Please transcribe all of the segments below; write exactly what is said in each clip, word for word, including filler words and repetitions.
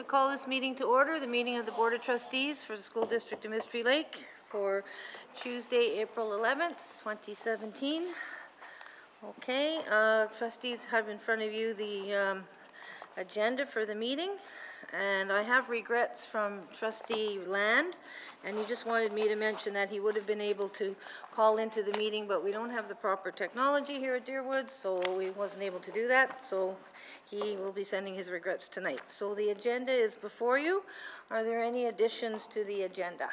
to call this meeting to order, the meeting of the Board of Trustees for the School District of Mystery Lake for Tuesday, April eleventh, twenty seventeen. Okay, uh, trustees have in front of you the um, agenda for the meeting, and I have regrets from Trustee Land, and he just wanted me to mention that he would have been able to call into the meeting, but we don't have the proper technology here at Deerwood, so he wasn't able to do that, so he will be sending his regrets tonight. So the agenda is before you. Are there any additions to the agenda?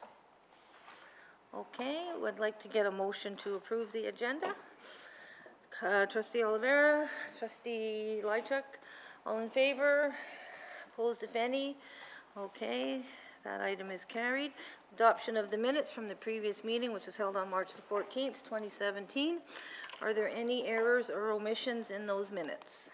Okay, would like to get a motion to approve the agenda. Uh, Trustee Oliveira, Trustee Lychuk, all in favor? Opposed, if any? Okay, that item is carried. Adoption of the minutes from the previous meeting, which was held on March the fourteenth, twenty seventeen. Are there any errors or omissions in those minutes?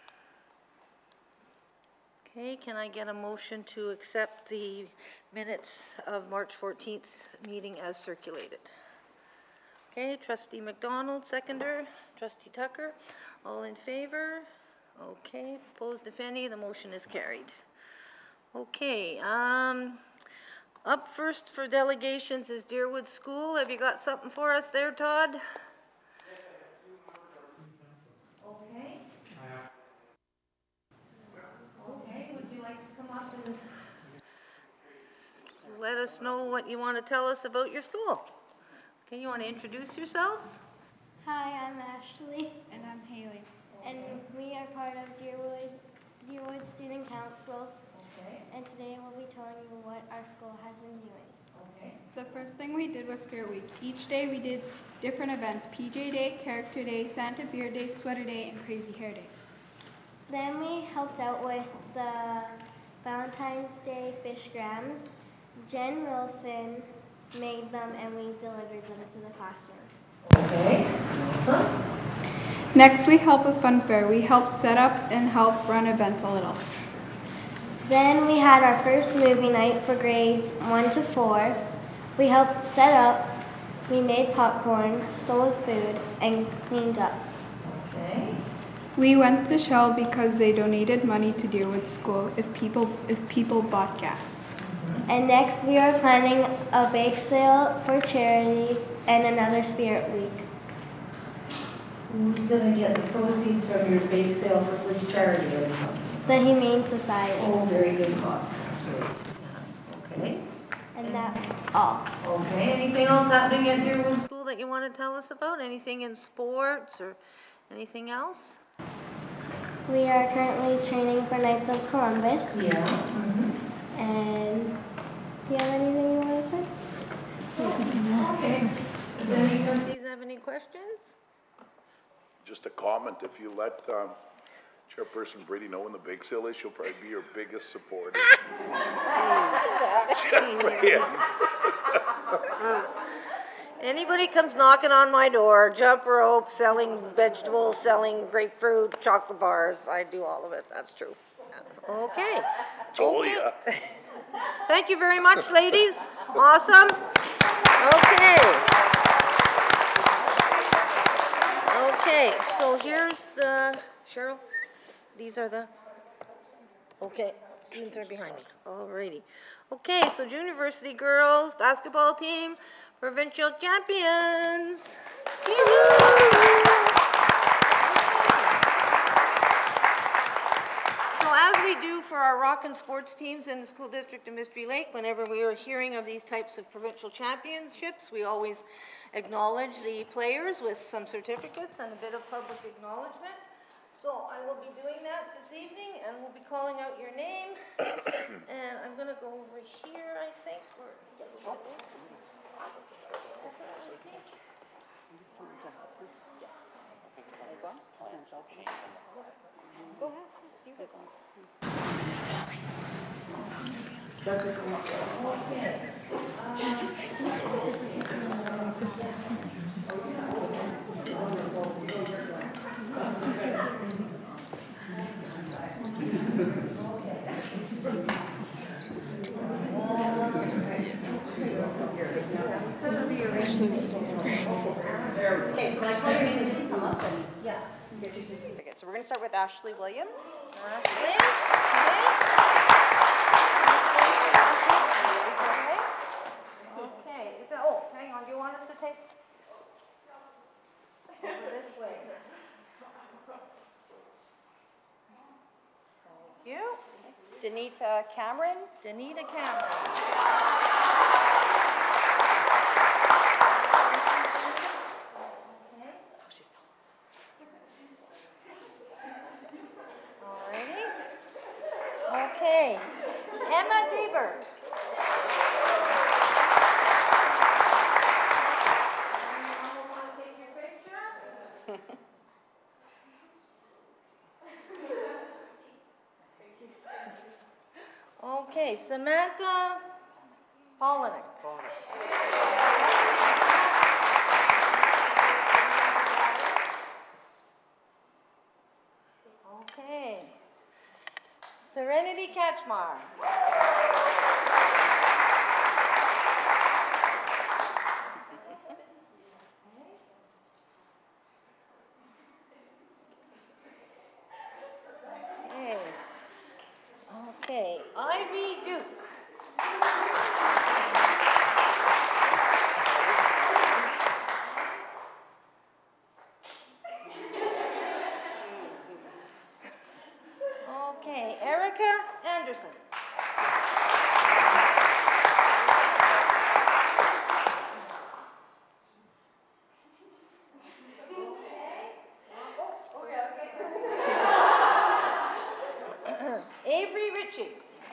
Okay, can I get a motion to accept the minutes of March fourteenth meeting as circulated? Okay, Trustee McDonald, seconder. Trustee Tucker, all in favor? Okay, opposed if any, the motion is carried. Okay, um, up first for delegations is Deerwood School. Have you got something for us there, Todd? Okay. Okay, would you like to come up and let us know what you want to tell us about your school? Okay, you want to introduce yourselves? Hi, I'm Ashley. And I'm Haley. And we are part of Deerwood, Deerwood Student Council. Okay. And today we'll be telling you what our school has been doing. Okay. The first thing we did was Spirit Week. Each day we did different events: P J Day, Character Day, Santa Beer Day, Sweater Day, and Crazy Hair Day. Then we helped out with the Valentine's Day fish grams. Jen Wilson made them and we delivered them to the classrooms. Okay. Awesome. Next, we helped with Fun Fair. We helped set up and help run events a little. Then we had our first movie night for grades one to four. We helped set up, we made popcorn, sold food, and cleaned up. Okay. We went to Shell because they donated money to Deerwood School if people if people bought gas. And next we are planning a bake sale for charity and another Spirit Week. Who's going to get the proceeds from your bake sale for which charity are you talking? The Humane Society. Oh, very good cause. Absolutely. Okay. And that's all. Okay. Anything else happening at Deerwood School that you want to tell us about? Anything in sports or anything else? We are currently training for Knights of Columbus. Yeah. Mm-hmm. And do you have anything you want to say? No. Okay. Does any trustees have any questions? Just a comment, if you let um, Chairperson Brady know when the bake sale is, she'll probably be your biggest supporter. Just saying. Anybody comes knocking on my door, jump rope, selling vegetables, selling grapefruit, chocolate bars, I do all of it, that's true. Okay. Told Okay. ya. Thank you very much, ladies. Awesome. Okay. Okay, so here's the, Cheryl, these are the, okay, students are behind me, alrighty. Okay, so Junior University girls basketball team, provincial champions. So as we do for our rockin' sports teams in the School District of Mystery Lake, whenever we are hearing of these types of provincial championships, we always acknowledge the players with some certificates and a bit of public acknowledgement. So I will be doing that this evening, and we'll be calling out your name. And I'm going to go over here, I think. Where, oh. Go ahead, you guys want. Does it come up? Okay. Okay, so I told you to just come up and, yeah. Okay, so we're going to start with Ashley Williams. Ashley, okay. Danita Cameron. Danita Cameron. Oh, she's tall. Alrighty. Okay. Emma Debert. Okay, Samantha Polinick. Okay. Serenity Catchmar. Okay. Okay, Ivy Duke. Okay, Erica Anderson. Avery Ritchie.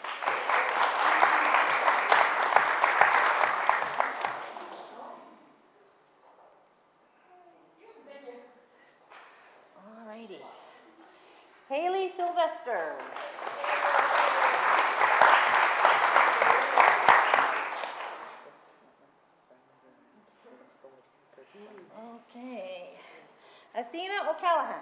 Alrighty. Haley Sylvester. Okay. Athena O'Callahan.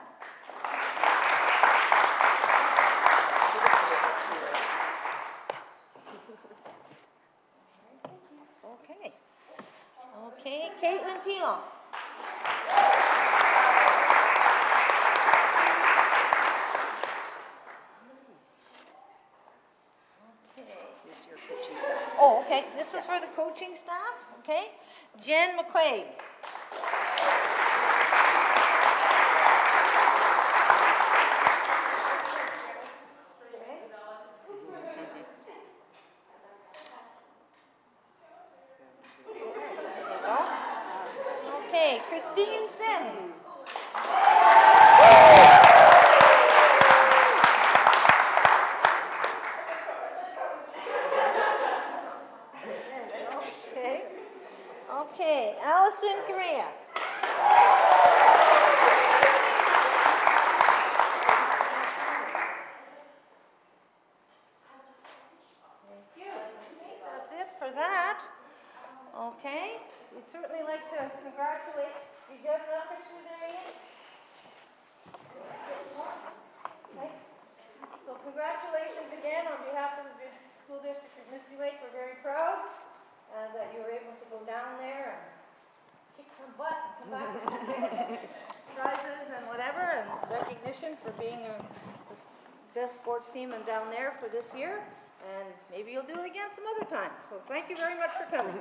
Okay. Okay, Caitlin Pilon. This is your coaching staff. Oh, okay, this is for the coaching staff, okay? Jen McQuaid. Okay, Christine Sim. Okay. Okay, Allison Correa. Thank you. Okay, that's it for that. Okay, we'd certainly like to congratulate, did you have enough pictures there, Ian? Okay. So congratulations again on behalf of the school district of Misty Lake. We're very proud uh, that you were able to go down there and kick some butt and come back with certificates, prizes and whatever, and recognition for being a, the best sports team and down there for this year. And maybe you'll do it again some other time. So thank you very much for coming.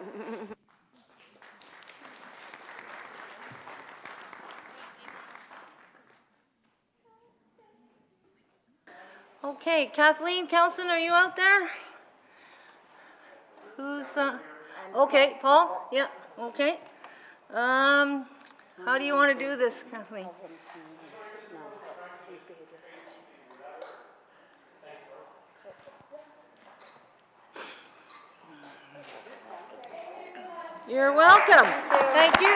Okay, Kathleen Kelson, are you out there? Who's, uh, okay, Paul? Yeah, okay. Um, how do you want to do this, Kathleen? You're welcome. Thank you.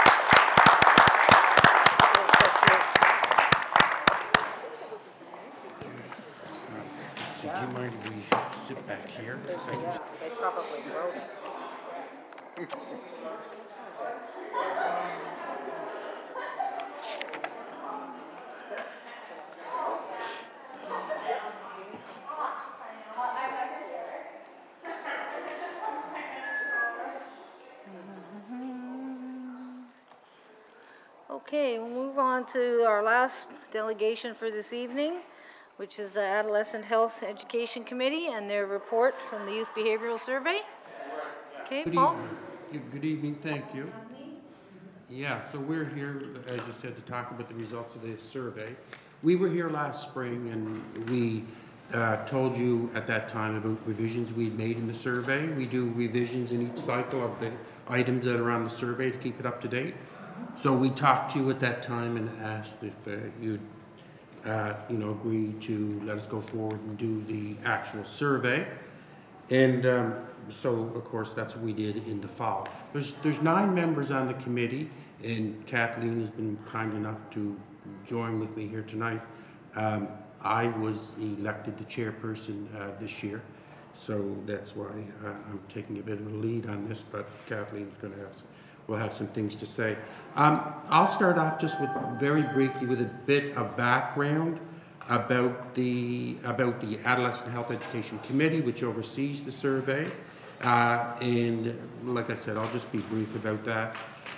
So do you mind if we sit back here? Yeah, they probably wrote it. Okay, we'll move on to our last delegation for this evening, which is the Adolescent Health Education Committee and their report from the Youth Behavioral Survey. Okay, Good Paul? evening. Good evening, thank you. Yeah, so we're here, as you said, to talk about the results of the survey. We were here last spring and we uh, told you at that time about revisions we'd made in the survey. We do revisions in each cycle of the items that are on the survey to keep it up to date. So we talked to you at that time and asked if uh, you'd, uh, you know, agree to let us go forward and do the actual survey. And um, so, of course, that's what we did in the fall. There's, there's nine members on the committee, and Kathleen has been kind enough to join with me here tonight. Um, I was elected the chairperson uh, this year, so that's why uh, I'm taking a bit of a lead on this, but Kathleen's going to have some, will have some things to say. Um, I'll start off just with, very briefly, with a bit of background about the, about the Adolescent Health Education Committee, which oversees the survey. Uh, and like I said, I'll just be brief about that.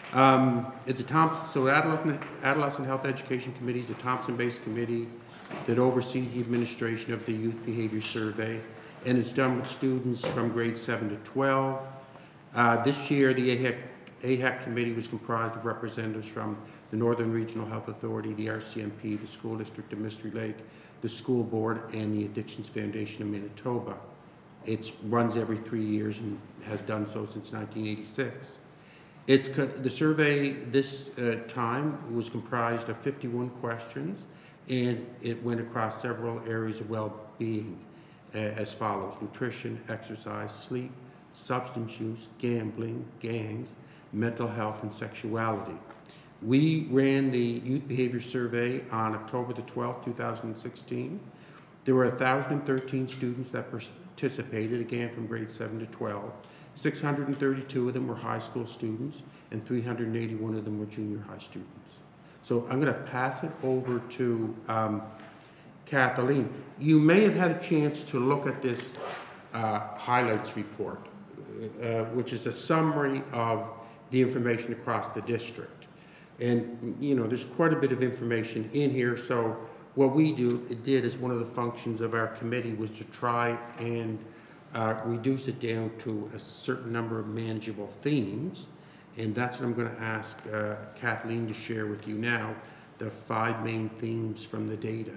Um, it's a Thompson, so Adolescent, Adolescent Health Education Committee is a Thompson-based committee that oversees the administration of the Youth Behavior Survey, and it's done with students from grades seven to twelve. Uh, this year, the A H E C, A H E C committee was comprised of representatives from the Northern Regional Health Authority, the R C M P, the School District of Mystery Lake, the School Board, and the Addictions Foundation of Manitoba. It runs every three years and has done so since nineteen eighty-six. It's, the survey this uh, time was comprised of fifty-one questions, and it went across several areas of well-being uh, as follows: nutrition, exercise, sleep, substance use, gambling, gangs, mental health, and sexuality. We ran the Youth Behavior Survey on October the twelfth, two thousand sixteen. There were one thousand thirteen students that participated, again from grades seven to twelve. six hundred thirty-two of them were high school students, and three hundred eighty-one of them were junior high students. So I'm going to pass it over to um, Kathleen. You may have had a chance to look at this uh, highlights report, uh, which is a summary of the information across the district. And, you know, there's quite a bit of information in here. So what we do, it did as one of the functions of our committee was to try and uh, reduce it down to a certain number of manageable themes. And that's what I'm going to ask uh, Kathleen to share with you now, the five main themes from the data.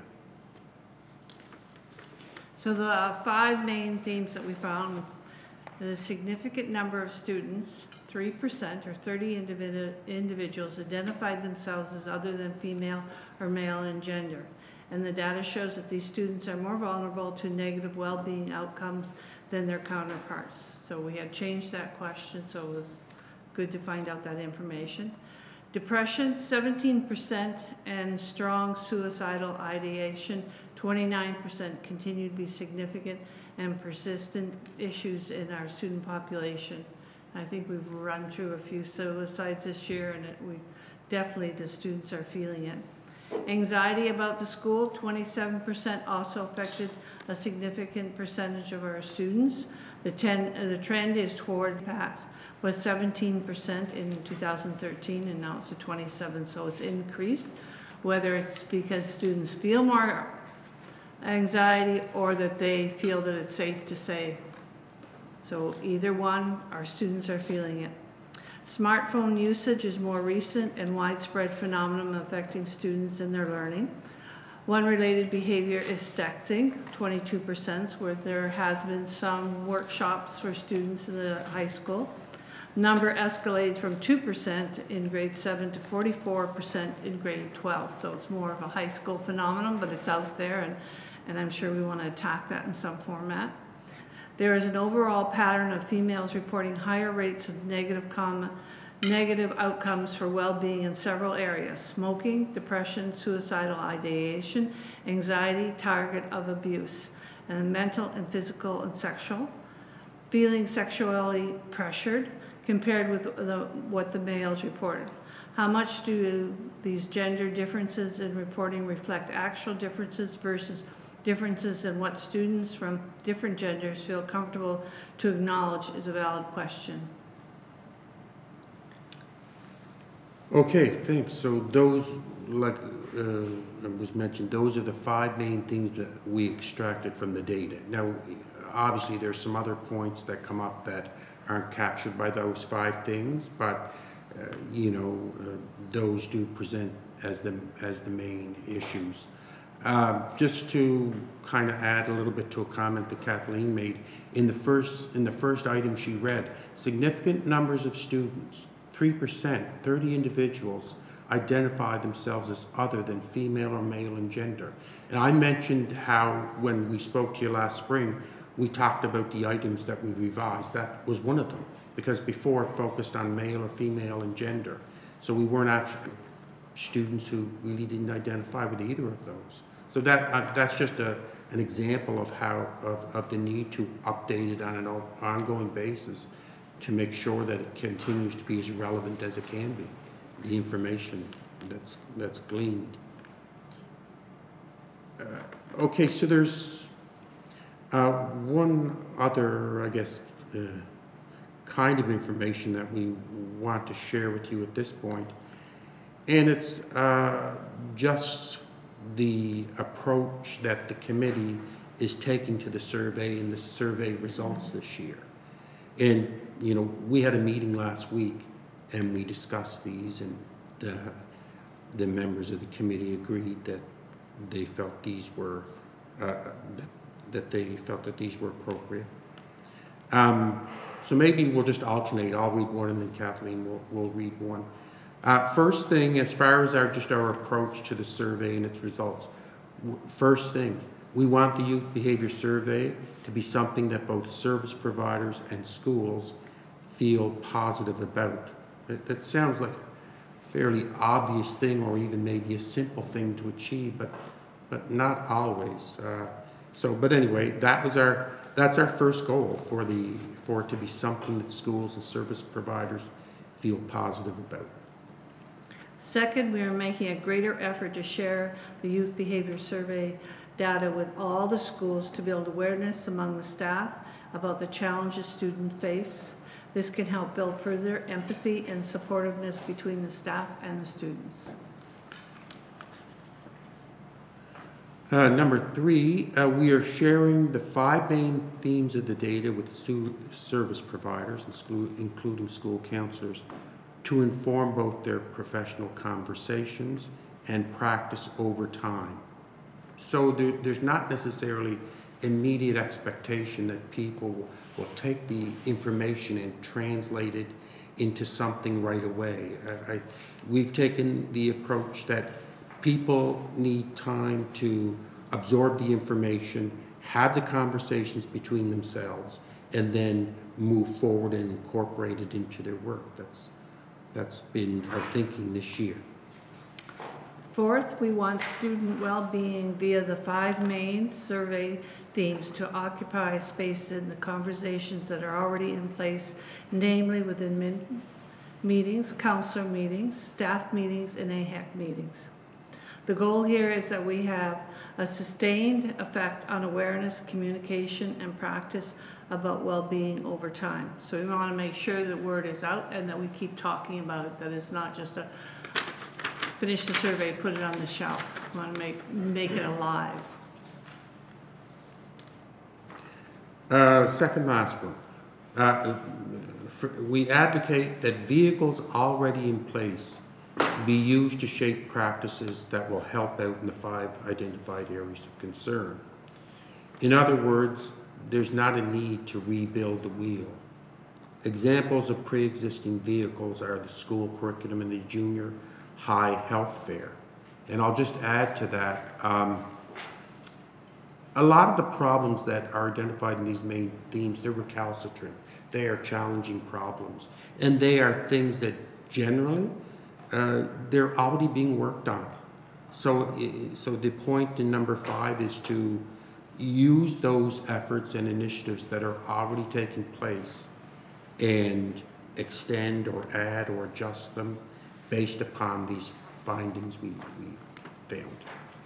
So the uh, five main themes that we found: the significant number of students, three percent or thirty individu individuals identified themselves as other than female or male in gender. And the data shows that these students are more vulnerable to negative well-being outcomes than their counterparts. So we had changed that question, so it was good to find out that information. Depression, seventeen percent, and strong suicidal ideation, twenty-nine percent, continue to be significant and persistent issues in our student population. I think we've run through a few suicides this year, and it, we definitely, the students are feeling it. Anxiety about the school, twenty-seven percent, also affected a significant percentage of our students. The, ten, uh, the trend is toward that, was seventeen percent in two thousand thirteen, and now it's a twenty-seven, so it's increased. Whether it's because students feel more anxiety or that they feel that it's safe to say. So either one, our students are feeling it. Smartphone usage is more recent and widespread phenomenon affecting students in their learning. One related behavior is texting, twenty-two percent, where there has been some workshops for students in the high school. Number escalated from two percent in grade seven to forty-four percent in grade twelve. So it's more of a high school phenomenon, but it's out there, and, and I'm sure we want to attack that in some format. There is an overall pattern of females reporting higher rates of negative, com negative outcomes for well-being in several areas: smoking, depression, suicidal ideation, anxiety, target of abuse, and mental and physical and sexual. Feeling sexually pressured compared with the, what the males reported. How much do these gender differences in reporting reflect actual differences versus differences in what students from different genders feel comfortable to acknowledge is a valid question. Okay, thanks. So those, like uh, was mentioned, those are the five main things that we extracted from the data. Now, obviously, there's some other points that come up that aren't captured by those five things, but uh, you know, uh, those do present as the as the main issues. Uh, just to kind of add a little bit to a comment that Kathleen made, in the first, in the first item she read, significant numbers of students, three percent, thirty individuals, identify themselves as other than female or male in gender. And I mentioned how when we spoke to you last spring, we talked about the items that we revised. That was one of them, because before it focused on male or female in gender. So we weren't actually students who really didn't identify with either of those. So that uh, that's just a, an example of how of, of the need to update it on an ongoing basis to make sure that it continues to be as relevant as it can be, the information that's that's gleaned. Uh, okay, so there's uh, one other, I guess, uh, kind of information that we want to share with you at this point, and it's uh, just the approach that the committee is taking to the survey and the survey results this year. And, you know, we had a meeting last week and we discussed these, and the, the members of the committee agreed that they felt these were, uh, that, that they felt that these were appropriate. Um, so maybe we'll just alternate. I'll read one and then Kathleen will, will read one. Uh, first thing, as far as our just our approach to the survey and its results, first thing, we want the youth behavior survey to be something that both service providers and schools feel positive about. That, that sounds like a fairly obvious thing, or even maybe a simple thing to achieve, but but not always. Uh, so, but anyway, that was our that's our first goal, for the for it to be something that schools and service providers feel positive about. Second, we are making a greater effort to share the youth behavior survey data with all the schools to build awareness among the staff about the challenges students face. This can help build further empathy and supportiveness between the staff and the students. Uh, number three, uh, we are sharing the five main themes of the data with service providers, and school, including school counselors, to inform both their professional conversations and practice over time. So there, there's not necessarily immediate expectation that people will, will take the information and translate it into something right away. Uh, I, we've taken the approach that people need time to absorb the information, have the conversations between themselves, and then move forward and incorporate it into their work. That's That's been our thinking this year. Fourth, we want student well-being via the five main survey themes to occupy space in the conversations that are already in place, namely within meetings, counselor meetings, staff meetings, and A H E C meetings. The goal here is that we have a sustained effect on awareness, communication, and practice about well-being over time. So we want to make sure the word is out and that we keep talking about it, that it's not just a finish the survey, put it on the shelf. We want to make, make it alive. Uh, second last one. Uh, for, we advocate that vehicles already in place be used to shape practices that will help out in the five identified areas of concern. In other words, there's not a need to rebuild the wheel. Examples of pre-existing vehicles are the school curriculum and the junior high health fair. And I'll just add to that, um, a lot of the problems that are identified in these main themes, they're recalcitrant. They are challenging problems. And they are things that generally, uh, they're already being worked on. So, so the point in number five is to use those efforts and initiatives that are already taking place and extend or add or adjust them based upon these findings we, we've found.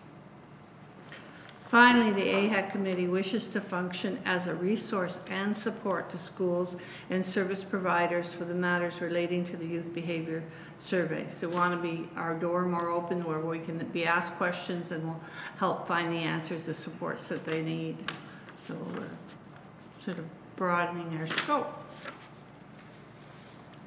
Finally, the A H E C committee wishes to function as a resource and support to schools and service providers for the matters relating to the youth behavior survey. So we want to be our door more open where we can be asked questions and we'll help find the answers, the supports that they need. So we're sort of broadening our scope.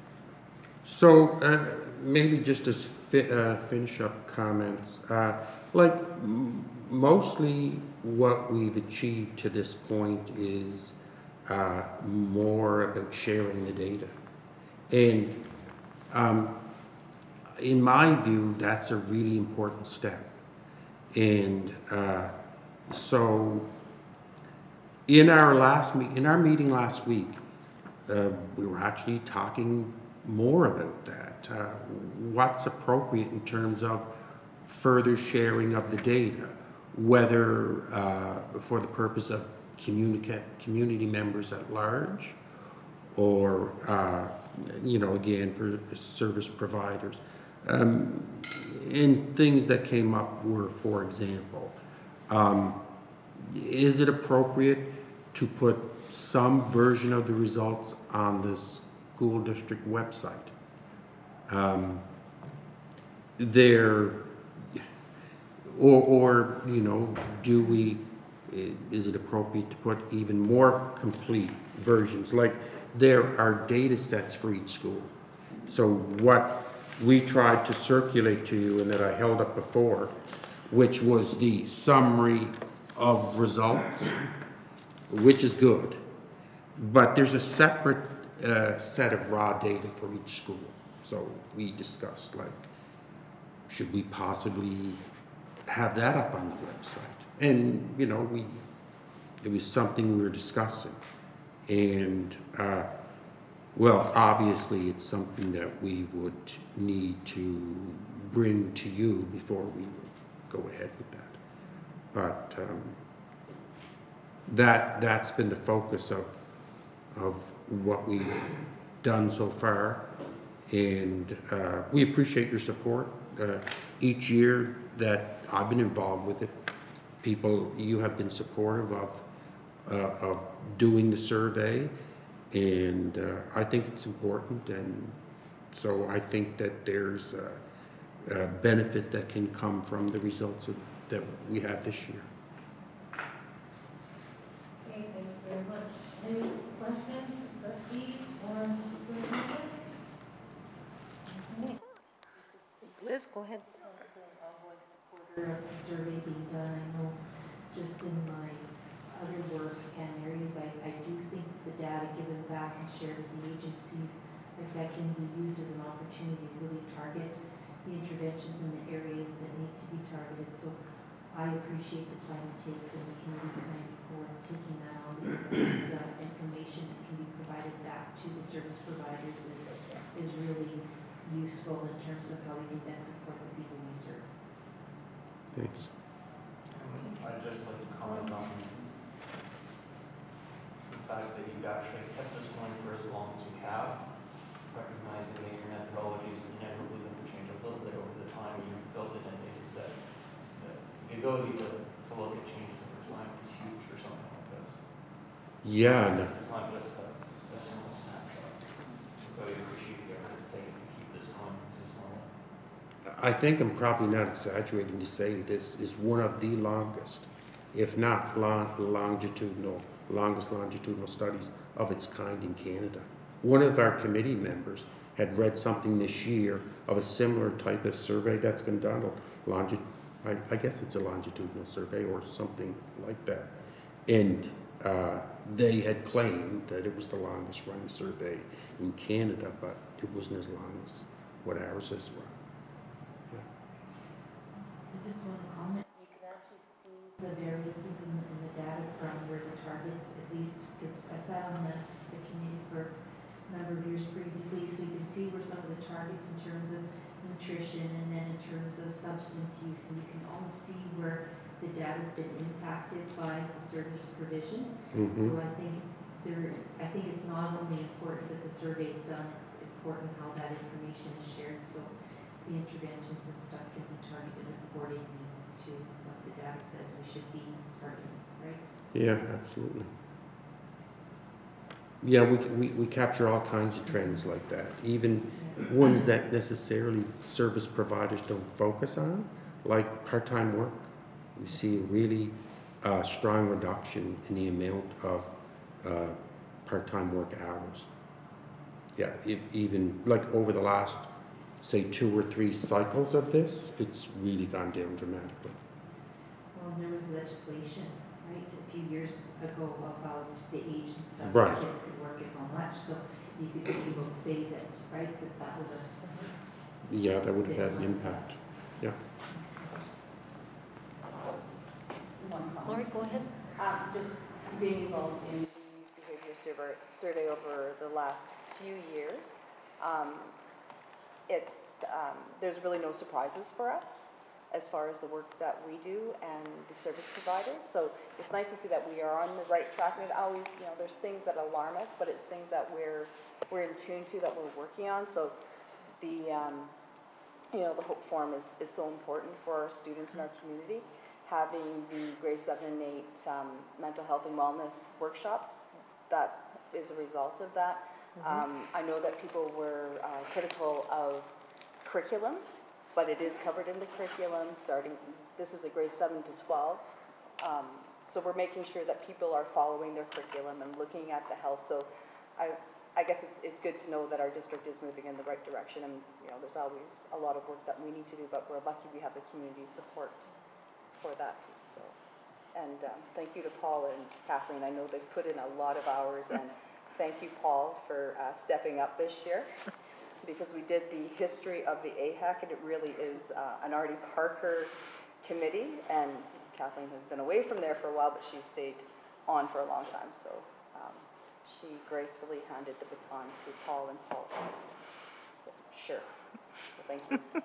So uh, maybe just as fi uh, finish up comments, uh, Like, m- mostly what we've achieved to this point is uh, more about sharing the data. And um, in my view, that's a really important step. And uh, so in our last me- in our meeting last week, uh, we were actually talking more about that. Uh, what's appropriate in terms of further sharing of the data, whether uh, for the purpose of communica- community members at large, or uh, you know, again, for service providers. Um, and things that came up were, for example, um, is it appropriate to put some version of the results on the school district website? Um, there, or, or, you know, do we, is it appropriate to put even more complete versions? Like, there are data sets for each school. So what we tried to circulate to you and that I held up before, which was the summary of results, which is good, but there's a separate uh, set of raw data for each school. So we discussed, like, should we possibly have that up on the website? And, you know, we, it was something we were discussing. And, uh, well, obviously it's something that we would need to bring to you before we would go ahead with that. But um, that, that's been the focus of, of what we've done so far. And uh, we appreciate your support. Uh, each year that I've been involved with it, people, you have been supportive of, uh, of doing the survey, and uh, I think it's important, and so I think that there's a, a benefit that can come from the results of, that we have this year. Okay, thank you very much. Any questions, trustees or superintendent? Okay. Liz, go ahead. Also a voice supporter of the survey being done. I know just in my other work and areas, I, I do think the data given back and shared with the agencies, if that can be used as an opportunity to really target the interventions in the areas that need to be targeted. So I appreciate the time it takes and the committee kind for taking that on, because I think the information that can be provided back to the service providers is, is really useful in terms of how we can best support the people we serve. Thanks. I'd just like to comment on the fact that you've actually kept this going for as long as you have, recognizing that your methodologies inevitably going to change a little bit over the time you built it and it said that the ability to, to look at changes over time is huge for something like this. Yeah. No. It's not just a, a simple snapshot. So I appreciate the effort it's taken to keep this going this long. I think I'm probably not exaggerating to say this is one of the longest, if not long, longitudinal, longest longitudinal studies of its kind in Canada. One of our committee members had read something this year of a similar type of survey that's been done, longi I, I guess it's a longitudinal survey or something like that. And uh, they had claimed that it was the longest running survey in Canada, but it wasn't as long as what ours is run. I just want to comment, you can actually see the variances in, in the data from where the targets, at least, because I sat on the, the committee for a number of years previously, so you can see where some of the targets in terms of nutrition and then in terms of substance use, and you can almost see where the data's been impacted by the service provision. Mm-hmm. So I think there, I think it's not only important that the survey is done, it's important how that information is shared, so the interventions and stuff can be targeted accordingly to what the data says we should be targeting, right? Yeah, absolutely. Yeah, we, we, we capture all kinds of trends like that, even ones that necessarily service providers don't focus on, like part-time work. We see a really uh, strong reduction in the amount of uh, part-time work hours. Yeah, it, even like over the last, say, two or three cycles of this, it's really gone down dramatically. Well, there was legislation, right, a few years ago about the age and stuff. Right. that Kids could work at how much, so you could just even say that, right, that that would have. Yeah, that would have had an impact, yeah. One comment. Lori, go ahead. Um, just being involved in the behavior survey, survey over the last few years, um, it's, um, there's really no surprises for us as far as the work that we do and the service providers. So it's nice to see that we are on the right track. And it always, you know, there's things that alarm us, but it's things that we're, we're in tune to, that we're working on. So the, um, you know, the Hope Forum is, is so important for our students in our community. Having the grade seven and eight um, mental health and wellness workshops, that is a result of that. Mm-hmm. um, I know that people were uh, critical of curriculum, but it is covered in the curriculum starting, this is a grade seven to twelve. Um, so we're making sure that people are following their curriculum and looking at the health. So I, I guess it's, it's good to know that our district is moving in the right direction. And, you know, there's always a lot of work that we need to do, but we're lucky we have the community support for that piece. So, and um, thank you to Paul and Kathleen. I know they've put in a lot of hours, and thank you, Paul, for uh, stepping up this year, because we did the history of the A H A C, and it really is uh, an Artie Parker committee, and Kathleen has been away from there for a while, but she stayed on for a long time, so um, she gracefully handed the baton to Paul, and Paul said, sure, so thank you.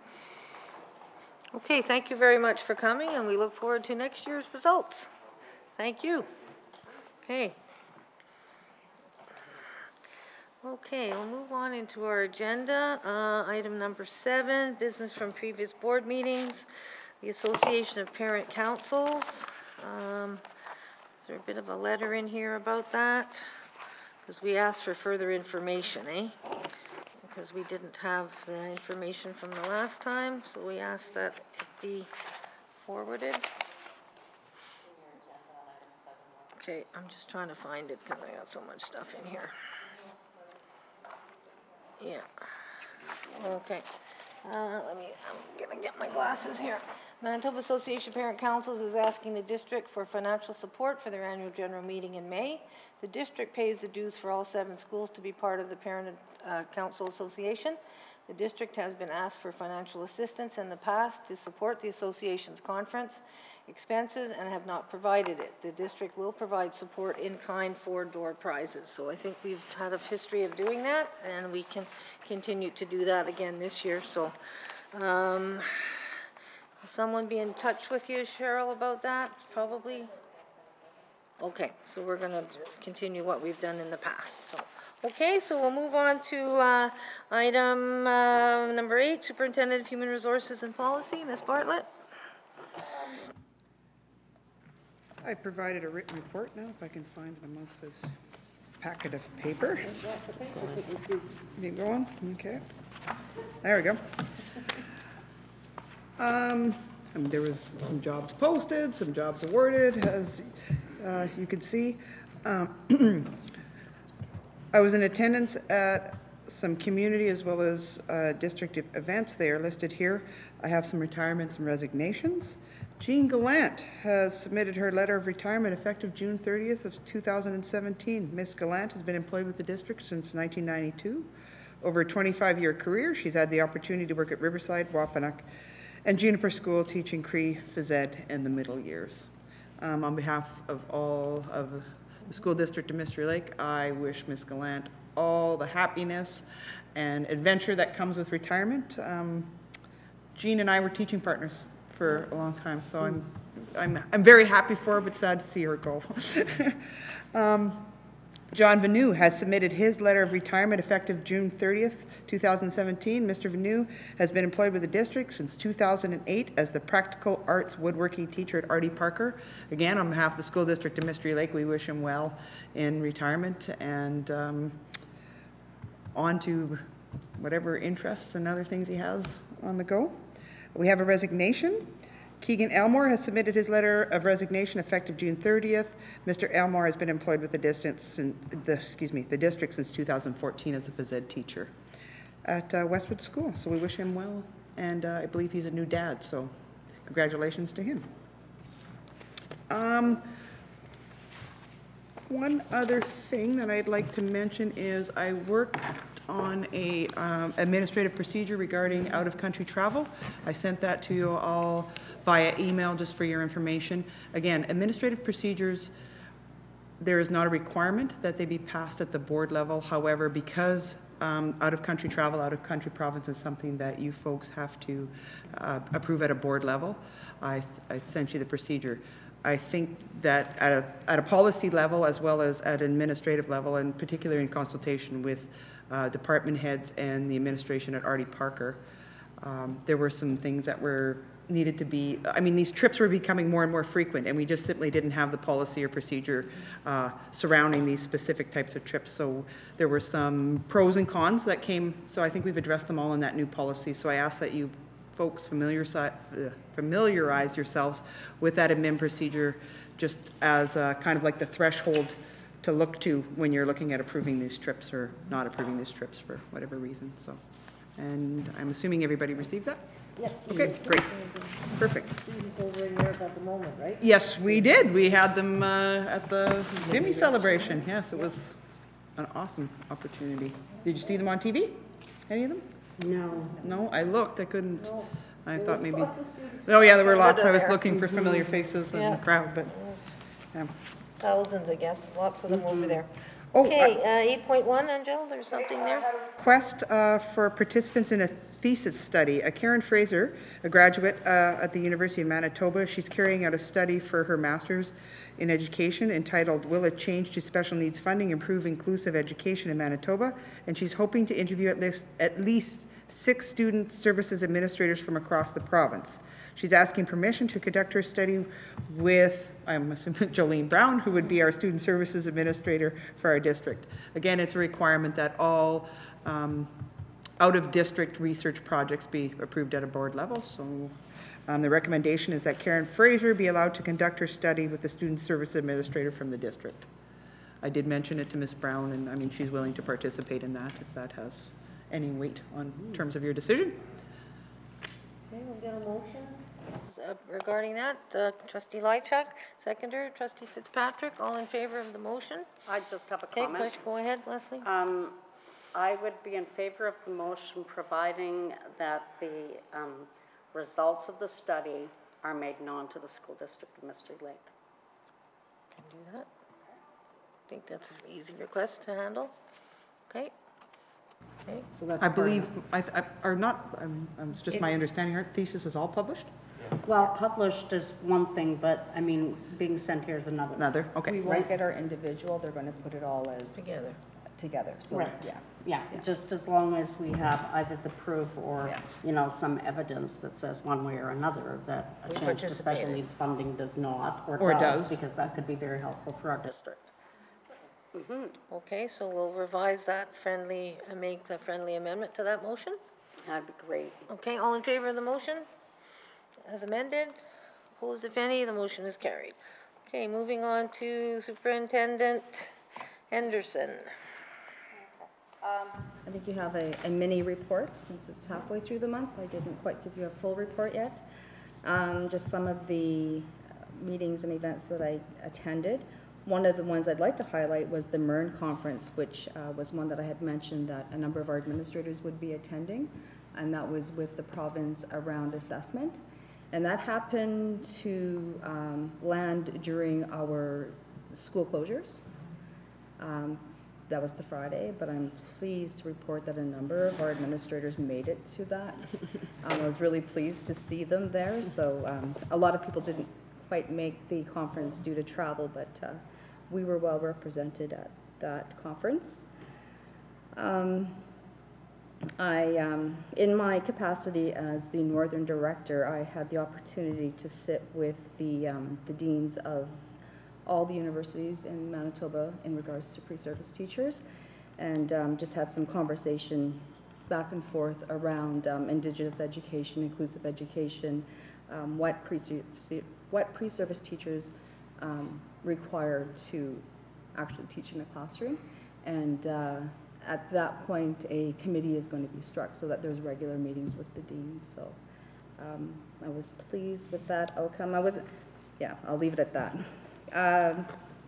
Okay, thank you very much for coming, and we look forward to next year's results. Thank you. Okay. Okay, we'll move on into our agenda. Uh, item number seven, business from previous board meetings, the Association of Parent Councils. Um, is there a bit of a letter in here about that? Because we asked for further information, eh? Because we didn't have the information from the last time, so we asked that it be forwarded. Okay, I'm just trying to find it because I got so much stuff in here. Yeah. Okay. Uh, let me, I'm gonna get my glasses here. Manitoba Association of Parent Councils is asking the district for financial support for their annual general meeting in May. The district pays the dues for all seven schools to be part of the Parent uh, Council Association. The district has been asked for financial assistance in the past to support the association's conference expenses and have not provided it. The district will provide support in kind for door prizes. So I think we've had a history of doing that, and we can continue to do that again this year. So um, will someone be in touch with you, Cheryl, about that? Probably. Okay, so we're going to continue what we've done in the past. So, okay, so we'll move on to uh, item uh, number eight, Superintendent of Human Resources and Policy, Miz Bartlett. I provided a written report now, if I can find it amongst this packet of paper. Keep going, okay. There we go. Um, I mean, there was some jobs posted, some jobs awarded, as uh, you can see. Um, I was in attendance at some community as well as uh, district events. They are listed here. I have some retirements and resignations. Jean Gallant has submitted her letter of retirement effective June thirtieth of two thousand seventeen. Miz Gallant has been employed with the district since nineteen ninety-two. Over a twenty-five year career, she's had the opportunity to work at Riverside, Wapanuck, and Juniper School teaching Cree, Phys Ed, and the middle years. Um, on behalf of all of the school district of Mystery Lake, I wish Miz Gallant all the happiness and adventure that comes with retirement. Um, Jean and I were teaching partners for a long time, so I'm, I'm, I'm very happy for her, but sad to see her go. um, John Vanu has submitted his letter of retirement effective June thirtieth, two thousand seventeen. Mister Vanu has been employed with the district since two thousand eight as the practical arts woodworking teacher at Artie Parker. Again, on behalf of the school district of Mystery Lake, we wish him well in retirement and um, on to whatever interests and other things he has on the go. We have a resignation. Keegan Elmore has submitted his letter of resignation effective June thirtieth. Mister Elmore has been employed with the distance, in, the, excuse me, the district since two thousand fourteen as a phys ed teacher at uh, Westwood School. So we wish him well, and uh, I believe he's a new dad, so congratulations to him. Um, one other thing that I'd like to mention is I worked on a um, administrative procedure regarding out-of-country travel. I sent that to you all via email just for your information. Again, administrative procedures, there is not a requirement that they be passed at the board level. However, because um, out-of-country travel, out-of-country province is something that you folks have to uh, approve at a board level, I, I sent you the procedure. I think that at a, at a policy level as well as at an administrative level, and particularly in consultation with uh, department heads and the administration at Artie Parker, um, there were some things that were needed to be, I mean, these trips were becoming more and more frequent, and we just simply didn't have the policy or procedure uh, surrounding these specific types of trips. So there were some pros and cons that came, so I think we've addressed them all in that new policy. So I ask that you folks familiarize, uh, familiarize yourselves with that admin procedure just as uh, kind of like the threshold to look to when you're looking at approving these trips or not approving these trips for whatever reason. So, and I'm assuming everybody received that? Yep. Okay, great. Perfect. Students over in Europe at the moment, right? Yes, we did. We had them uh, at the Vimy celebration. Yes, it was an awesome opportunity. Did you see them on T V? Any of them? No. No, I looked, I couldn't, No. I There thought was maybe, lots of students. oh yeah, there were lots, I was There. looking for familiar faces in Yeah. the crowd, but, yeah. Thousands, I guess, lots of them over there. Oh, Okay, uh, eight point one, Angel, there's something there? Request uh, for participants in a thesis study. Uh, Karen Fraser, a graduate uh, at the University of Manitoba, she's carrying out a study for her master's in education entitled Will a Change to Special Needs Funding Improve Inclusive Education in Manitoba? And she's hoping to interview at least, at least six student services administrators from across the province. She's asking permission to conduct her study with, I'm assuming, Jolene Brown, who would be our student services administrator for our district. Again, it's a requirement that all um, out-of-district research projects be approved at a board level. So um, the recommendation is that Karen Fraser be allowed to conduct her study with the student service administrator from the district. I did mention it to Miz Brown, and I mean, she's willing to participate in that if that has any weight on terms of your decision. Okay, we'll get a motion uh, regarding that. Uh, Trustee Lychak, seconder, Trustee Fitzpatrick, all in favor of the motion? I just have a Okay, comment. question, go ahead, Leslie. Um, I would be in favor of the motion providing that the um, results of the study are made known to the school district of Mystery Lake. Can do that. I think that's an easy request to handle. Okay. Okay. So that's I part of believe, it. I, I, are not, I mean, um, it's just my It's- understanding, aren't theses all published? Well, published is one thing, but I mean, being sent here is another. Another, We okay. won't get our individual, they're going to put it all as. Together. Together, so, Right. yeah. Yeah, just as long as we have either the proof or, Yeah. you know, some evidence that says one way or another that a We change to special participated. needs funding does not, or Or does, does. because that could be very helpful for our district. Okay, so we'll revise that friendly, uh, make the friendly amendment to that motion. That'd be great. Okay, all in favor of the motion? As amended? Opposed, if any, the motion is carried. Okay, moving on to Superintendent Henderson. I think you have a, a mini report, since it's halfway through the month. I didn't quite give you a full report yet. Um, just some of the uh, meetings and events that I attended. One of the ones I'd like to highlight was the M E R N conference, which uh, was one that I had mentioned that a number of our administrators would be attending, and that was with the province around assessment. And that happened to um, land during our school closures. Um, that was the Friday, but I'm pleased to report that a number of our administrators made it to that. um, I was really pleased to see them there. So um, a lot of people didn't quite make the conference due to travel, but uh, we were well represented at that conference. Um, I, um, in my capacity as the Northern Director, I had the opportunity to sit with the, um, the deans of all the universities in Manitoba in regards to pre-service teachers, and um, just had some conversation back and forth around um, Indigenous education, inclusive education, um, what pre what pre-service teachers um, require to actually teach in a classroom, and uh, at that point, a committee is going to be struck so that there's regular meetings with the deans. So um, I was pleased with that outcome. I was yeah, I'll leave it at that. Um,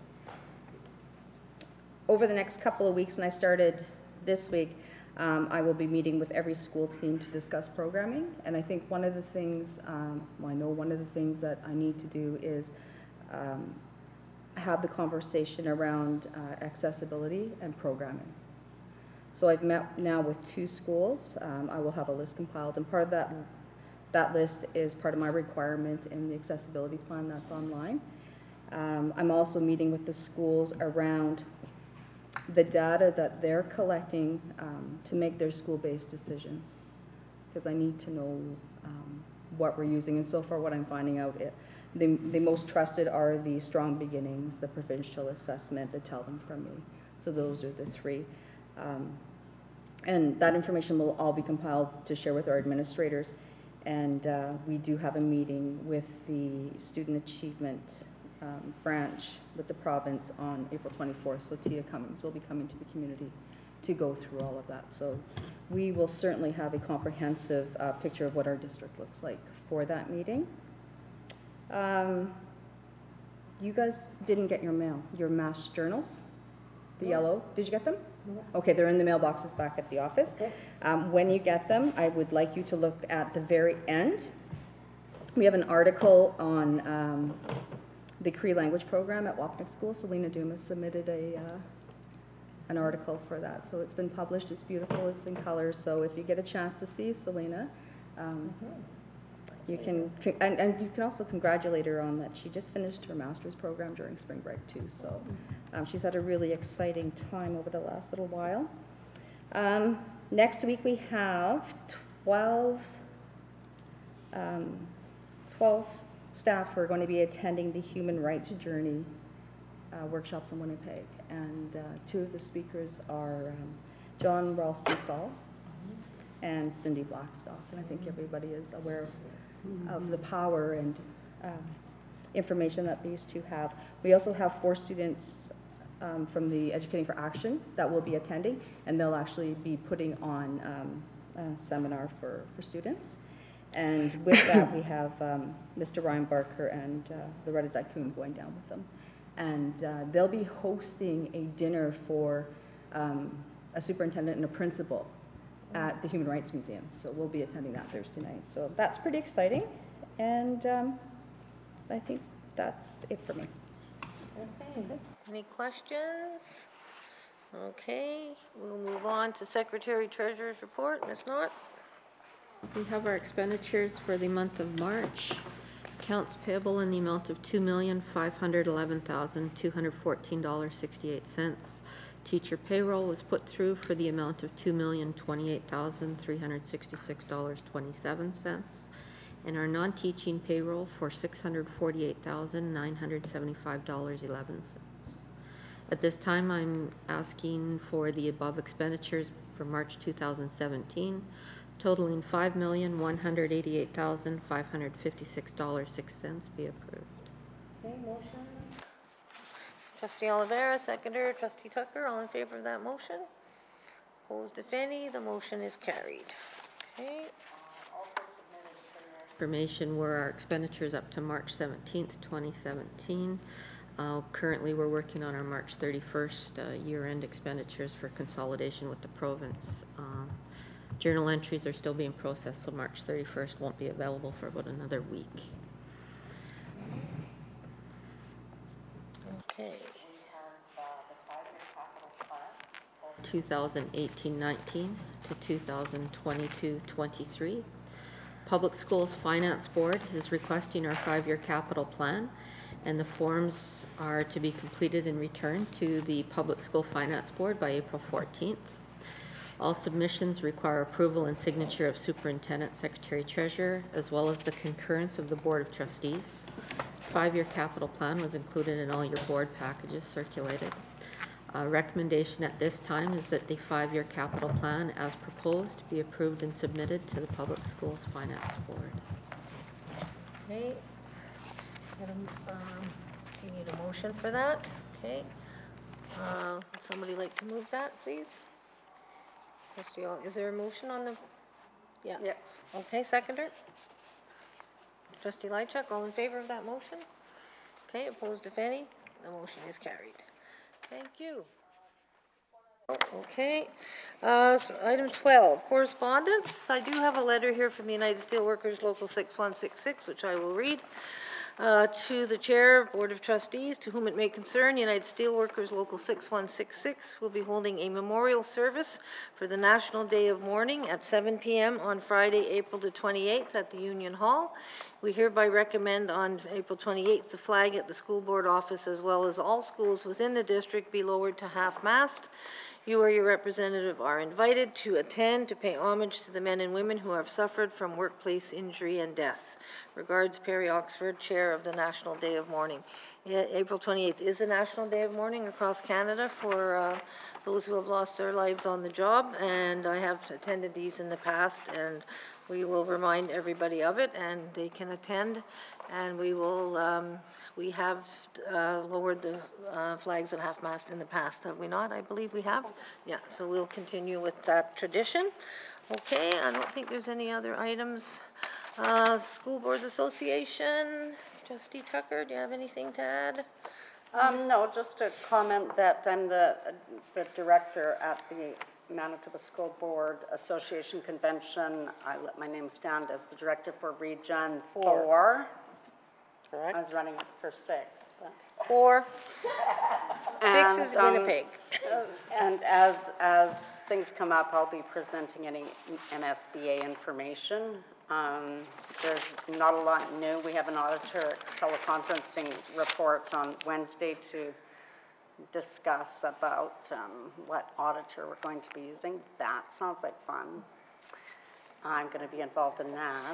over the next couple of weeks, and I started this week, um, I will be meeting with every school team to discuss programming. And I think one of the things, um, well, I know one of the things that I need to do is um, have the conversation around uh, accessibility and programming. So I've met now with two schools. Um, I will have a list compiled, and part of that, that list is part of my requirement in the accessibility plan that's online. Um, I'm also meeting with the schools around the data that they're collecting um, to make their school-based decisions, because I need to know um, what we're using. And so far what I'm finding out, it, the, the most trusted are the Strong Beginnings, the provincial assessment, the Tell Them From Me. So those are the three. Um, and that information will all be compiled to share with our administrators. And uh, we do have a meeting with the Student Achievement um, branch with the province on April twenty-fourth. So Tia Cummings will be coming to the community to go through all of that. So we will certainly have a comprehensive uh, picture of what our district looks like for that meeting. Um, you guys didn't get your mail, your mass journals, the No. yellow. Did you get them? No. Okay, they're in the mailboxes back at the office. Okay. Um, when you get them, I would like you to look at the very end. We have an article on um, the Cree language program at Wapnick School. Selena Dumas submitted a uh, an article for that. So it's been published, it's beautiful, it's in color. So if you get a chance to see Selena, um, you can, and, and you can also congratulate her on that. She just finished her master's program during spring break too. So um, she's had a really exciting time over the last little while. Um, next week we have twelve, um, twelve staff who are going to be attending the Human Rights Journey uh, workshops in Winnipeg. And uh, two of the speakers are um, John Ralston-Saul and Cindy Blackstock. And I think everybody is aware of, of the power and um, information that these two have. We also have four students um, from the Educating for Action that will be attending, and they'll actually be putting on um, a seminar for, for students. And with that, we have um, Mister Ryan Barker and uh, Loretta Dacoum going down with them. And uh, they'll be hosting a dinner for um, a superintendent and a principal at the Human Rights Museum. So we'll be attending that Thursday night. So that's pretty exciting. And um, I think that's it for me. Okay. Any questions? Okay, we'll move on to Secretary Treasurer's report. Miz Knott? We have our expenditures for the month of March. Accounts payable in the amount of two million five hundred eleven thousand two hundred fourteen dollars and sixty-eight cents. Teacher payroll was put through for the amount of two million twenty-eight thousand three hundred sixty-six dollars and twenty-seven cents. And our non-teaching payroll for six hundred forty-eight thousand nine hundred seventy-five dollars and eleven cents. At this time, I'm asking for the above expenditures for March two thousand seventeen, totaling five million one hundred eighty-eight thousand five hundred fifty-six dollars and six cents be approved. Okay, motion? Trustee Oliveira, seconder. Trustee Tucker, all in favor of that motion? Opposed, if any, the motion is carried. Okay. Information were our expenditures up to March seventeenth, twenty seventeen. Uh, currently, we're working on our March thirty-first uh, year-end expenditures for consolidation with the province. Uh, journal entries are still being processed, so March thirty-first won't be available for about another week. Okay. twenty eighteen nineteen to two thousand twenty-two twenty-three. Public Schools Finance Board is requesting our five-year capital plan, and the forms are to be completed and returned to the Public School Finance Board by April fourteenth. All submissions require approval and signature of Superintendent, Secretary, Treasurer, as well as the concurrence of the Board of Trustees. Five-year capital plan was included in all your board packages circulated. Uh, recommendation at this time is that the five-year capital plan as proposed be approved and submitted to the Public Schools Finance Board. Okay. Um, you need a motion for that? Okay. Uh, would somebody like to move that, please? Trustee, Ol- is there a motion on the? Yeah. Yep. Okay, seconder. Trustee Lychuk, all in favor of that motion? Okay, opposed if any? The motion is carried. Thank you. Okay, uh, so item twelve, correspondence. I do have a letter here from United Steelworkers Local six one six six, which I will read. Uh, to the Chair, Board of Trustees, to whom it may concern, United Steelworkers Local six one six six will be holding a memorial service for the National Day of Mourning at seven p m on Friday, April the twenty-eighth at the Union Hall. We hereby recommend on April twenty-eighth the flag at the school board office as well as all schools within the district be lowered to half-mast. You or your representative are invited to attend to pay homage to the men and women who have suffered from workplace injury and death. Regards, Perry Oxford, Chair of the National Day of Mourning. Yeah, April twenty-eighth is a National Day of Mourning across Canada for uh, those who have lost their lives on the job, and I have attended these in the past, and we will remind everybody of it, and they can attend, and we will, um, we have uh, lowered the uh, flags at half-mast in the past, have we not? I believe we have. Yeah, so we'll continue with that tradition. Okay, I don't think there's any other items. Uh, School Boards Association, Trustee Tucker, do you have anything to add? Um, no, just a comment that I'm the, the director at the Manitoba School Board Association Convention. I let my name stand as the director for Region Four. Four. Correct. I was running for six. But. Four. Six And, is um, Winnipeg. And as, as things come up, I'll be presenting any M S B A information. Um, there's not a lot new. We have an auditor teleconferencing report on Wednesday to discuss about um, what auditor we're going to be using. That sounds like fun. I'm going to be involved in that.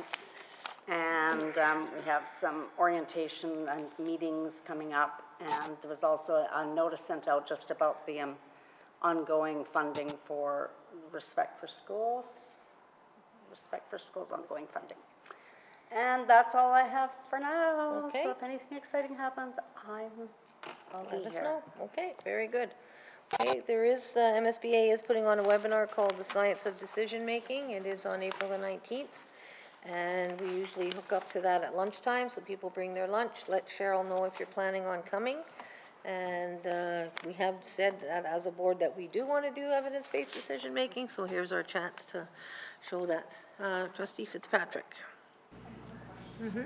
And um, we have some orientation and meetings coming up. And there was also a notice sent out just about the um, ongoing funding for Respect for Schools. Respect for Schools ongoing funding. And that's all I have for now. Okay. So if anything exciting happens, I'm, I'll be Let us here. know. Okay, very good. Okay, there is, uh, M S B A is putting on a webinar called The Science of Decision Making. It is on April the nineteenth. And we usually hook up to that at lunchtime, so people bring their lunch. Let Cheryl know if you're planning on coming. And uh, we have said that as a board that we do want to do evidence-based decision making, so here's our chance to show that. Uh, Trustee Fitzpatrick. Mm-hmm.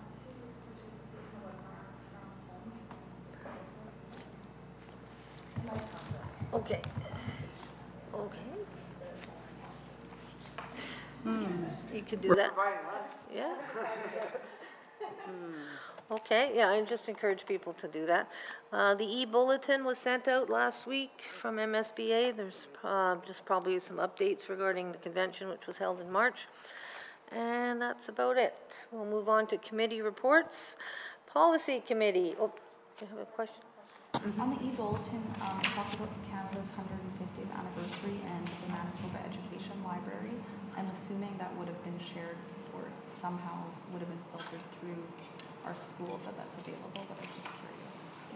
Okay. Okay. Hmm. You could do that. Yeah. Hmm. Okay, yeah, I just encourage people to do that. Uh, the e-bulletin was sent out last week from M S B A. There's uh, just probably some updates regarding the convention, which was held in March. And that's about it. We'll move on to committee reports. Policy Committee. Oh, do you have a question? Mm-hmm. On the e-bulletin, um, it talked about Canada's one hundred fiftieth anniversary and the Manitoba Education Library. I'm assuming that would have been shared or somehow would have been filtered through our schools that that's available, but I'm just curious.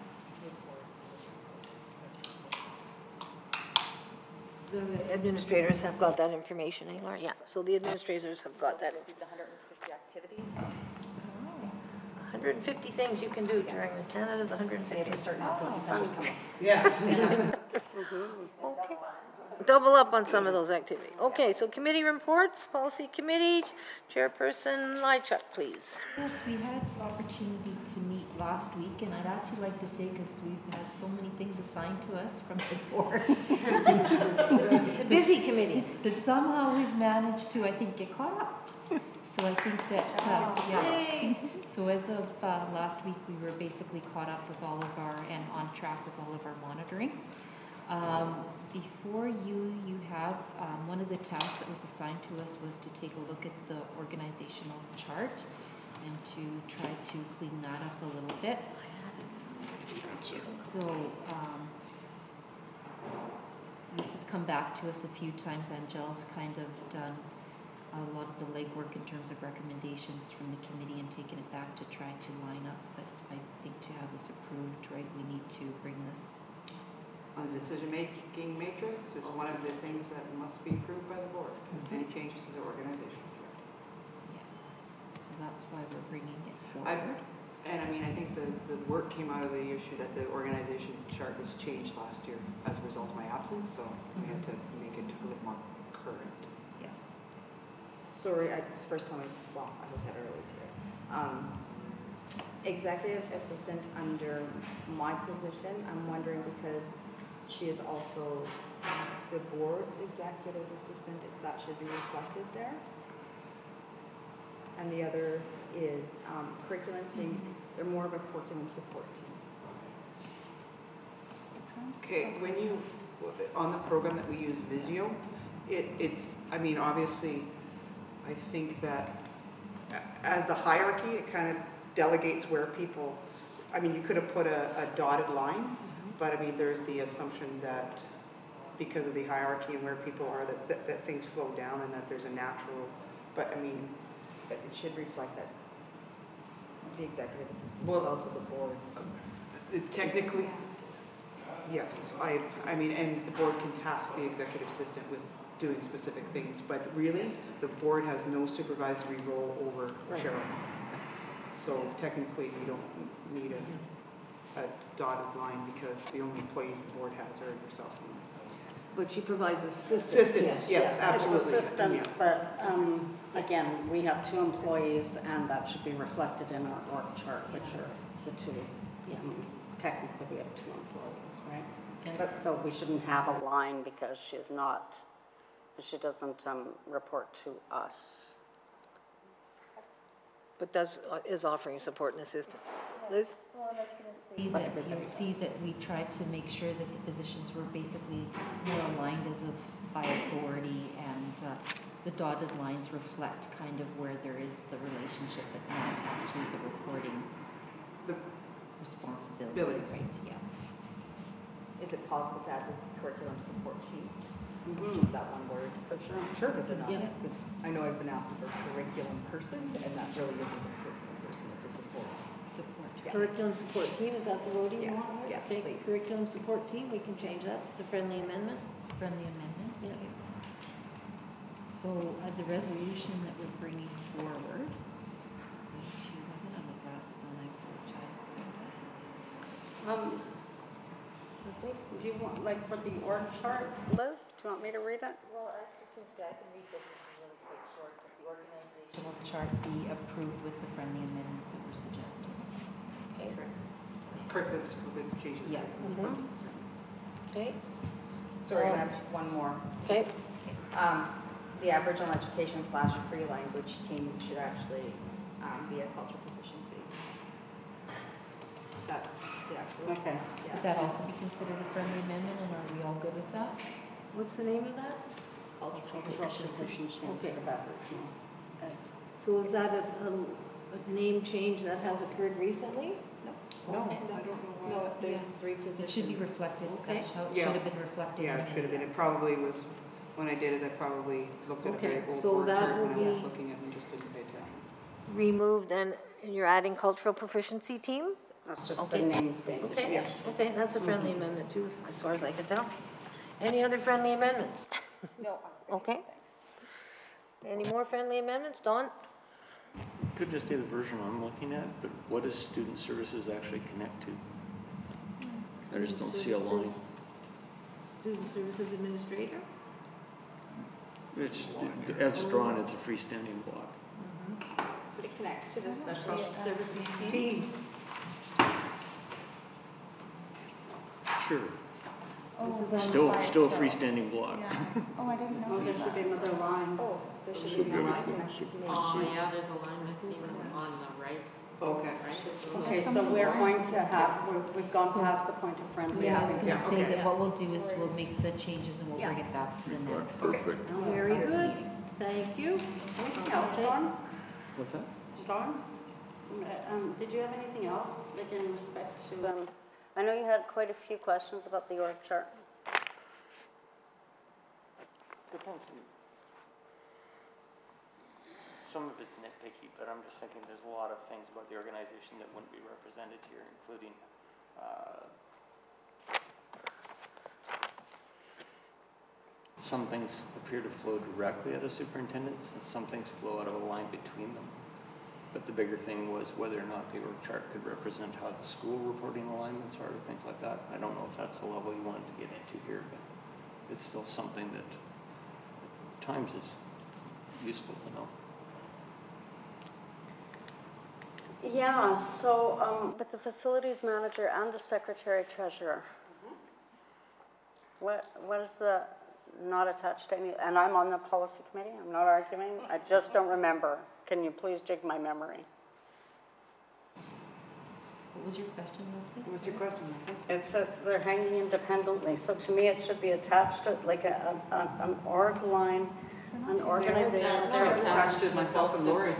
Yeah. The administrators have got that information, eh, Laura? Yeah, so the administrators have got that. The one hundred fifty activities. one hundred fifty things you can do during the Canada's one hundred fifty. They have to start now because December's coming. Yes. Okay. Double up on some of those activities. Okay, so committee reports, Policy Committee, Chairperson Lychuk, please. Yes, we had the opportunity to meet last week, and I'd actually like to say, because we've had so many things assigned to us from the board. The busy committee. But somehow we've managed to, I think, get caught up. So I think that, uh, yeah. So as of uh, last week, we were basically caught up with all of our, and on track with all of our monitoring. Um, before you, you have, um, one of the tasks that was assigned to us was to take a look at the organizational chart and to try to clean that up a little bit. So, um, this has come back to us a few times. Angel's kind of done a lot of the legwork in terms of recommendations from the committee and taken it back to try to line up. But I think to have this approved, right, we need to bring this. On the decision-making matrix is one of the things that must be approved by the board. Mm-hmm. Any changes to the organizational chart. Yeah. So that's why we're bringing it I, forward. And I mean, I think the, the work came out of the issue that the organization chart was changed last year as a result of my absence, so we had to make it a little more current. Yeah. Sorry, I, it's the first time, I, well, I was at earlier today. Um, executive assistant under my position, I'm wondering because she is also the board's executive assistant, if that should be reflected there. And the other is um, curriculum team. They're more of a curriculum support team. Okay, when you, on the program that we use, Visio, it, it's, I mean, obviously, I think that as the hierarchy, it kind of delegates where people, I mean, you could have put a, a dotted line, mm-hmm. but I mean, there's the assumption that because of the hierarchy and where people are, that, that, that things flow down and that there's a natural, but I mean, but it should reflect that the executive assistant well, is also the board's. Uh, technically, yes. I, I mean, and the board can task the executive assistant with doing specific things, but really, the board has no supervisory role over Right. Cheryl. So technically, we don't need a, a dotted line because the only employees the board has are yourself and myself. But she provides assistance. Assistance, yes, It's absolutely. assistance, Yeah. but um, again, we have two employees, and that should be reflected in our org chart, which are the two. Yeah. I mean, technically, we have two employees, right? And- But so we shouldn't have a line because she's not, she doesn't um, report to us. But does, uh, is offering support and assistance. Liz? See that you'll see that we tried to make sure that the positions were basically more aligned as of by authority, and uh, the dotted lines reflect kind of where there is the relationship, but not actually the reporting The responsibility. abilities. Right, yeah. Is it possible to add this curriculum support team? Mhm. Just that one word? For sure. Sure. Because they're not, Yeah. because I know I've been asking for a curriculum person, and that really isn't a curriculum person, it's a support. Support. Yeah. Curriculum support team, is that the wording you Yeah, want? yeah, Okay, please. curriculum support team, we can change that, it's a friendly amendment. It's a friendly amendment. Yeah. So uh, the resolution that we're bringing forward, is going to, I don't have my glasses on, I apologize. Um, I think, do you want, like, for the org chart, Liz, do you want me to read it? Well, I was just going to say, I can read this, this is really quick, short, but the organizational chart be approved with the friendly amendments that were suggested. Okay. Curriculum support changes. Yeah. Mhm. Okay. Sorry, and I have one more. Okay. Um, the Aboriginal Education slash Cree language team should actually um, be a cultural proficiency. That's the actual. Okay. Yeah. Would that also be considered a friendly amendment, and are we all good with that? What's the name of that? Cultural Proficiency proficiency. stands for Aboriginal Ed. So is that a, a, a name change that has occurred recently? No, Okay. I don't know why. No, there's Yeah. three It positions. should be reflected, Okay. that's how it Yeah. should have been reflected. Yeah, it should have been. It probably was, when I did it, I probably looked at a very Okay, old so board that chart will when I was be- looking at it and just didn't pay attention. Removed, and and you're adding cultural proficiency team? That's just the Okay. names being Okay, changed. okay, that's a friendly amendment too, as far as I can tell. Any other friendly amendments? No. Okay. Any more friendly amendments? Dawn? Could just be the version I'm looking at, but what does student services actually connect to? I just don't see a line. Student Services Administrator? It's, as drawn, it's a freestanding block. It connects to the special services team. Team. Sure. Oh, This is on Still, by still a itself. freestanding block. Yeah. Oh, I didn't Oh, know there should be that. another line. Oh, there should Should be be a with line the- connected to me. Oh, yeah, there's a line missing on the right, Okay. right? Okay, so we're going to have, we're- we've gone past the point of friendly. Yeah, I was amendment. gonna Yeah, say okay. that what we'll do is we'll make the changes and we'll bring it back to the next. Perfect. Very next good, meeting. thank you. Anything else, Dawn? What's that? Dawn? Um, did you have anything else, like in respect to, um, I know you had quite a few questions about the org chart. Depends. Some of it's nitpicky, but I'm just thinking there's a lot of things about the organization that wouldn't be represented here, including, uh, some things appear to flow directly out of superintendents, and some things flow out of a line between them. But the bigger thing was whether or not the org chart could represent how the school reporting alignments are, things like that. I don't know if that's the level you wanted to get into here, but it's still something that at times is useful to know. Yeah, so um, with the facilities manager and the secretary treasurer, what what is the not attached to any, and I'm on the policy committee, I'm not arguing, I just don't remember. Can you please jig my memory? What was your question, Leslie? What's your question, Leslie? It says they're hanging independently, so to me it should be attached to like a, a, a- an org line, an organization. They're attached to myself and Lori.